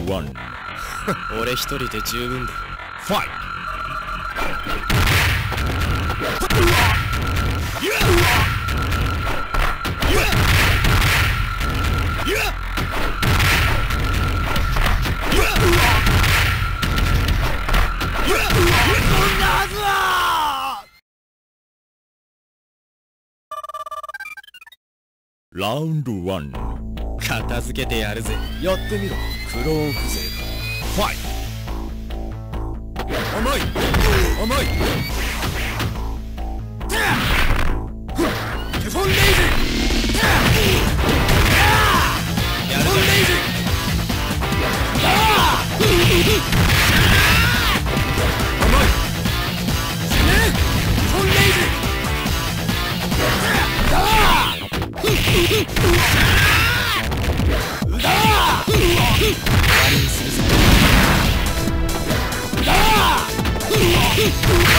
1 俺一人で十分だ。 ファイラウンド1 片付けてやるぜ。 やってみろクローン風情だ。ファイ甘い甘いテフォンレイジテフォンレイジ甘い死ねテフォンレイジ終わりにするぞ。